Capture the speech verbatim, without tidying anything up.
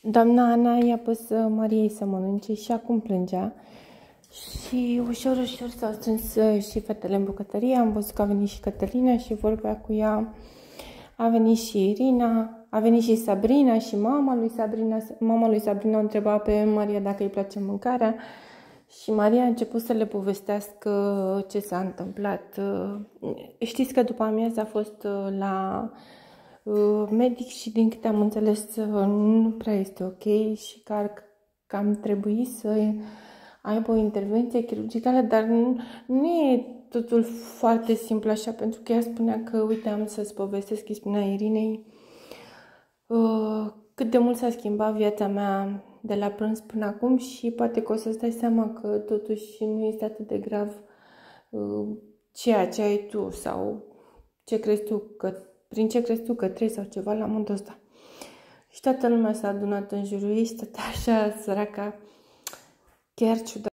Doamna Ana i-a pus Mariei să mănânce și acum plângea. Și ușor, ușor s-au strâns și fetele în bucătărie. Am văzut că a venit și Cătălina și vorbea cu ea. A venit și Irina, a venit și Sabrina și mama lui Sabrina. Mama lui Sabrina o întreba pe Maria dacă îi place mâncarea. Și Maria a început să le povestească ce s-a întâmplat. Știți că după amiază a fost la medic și din câte am înțeles nu prea este ok și că ar cam trebui să aibă o intervenție chirurgicală, dar nu, nu e totul foarte simplu așa, pentru că ea spunea că, uite, am să-ți povestesc, îi spunea Irinei, uh, cât de mult s-a schimbat viața mea de la prânz până acum și poate că o să-ți dai seama că totuși nu este atât de grav uh, ceea ce ai tu sau ce crezi tu că, prin ce crezi tu că treci sau ceva la modul ăsta. Și toată lumea s-a adunat în jurul ei și stătea așa săraca, chiar ciudat.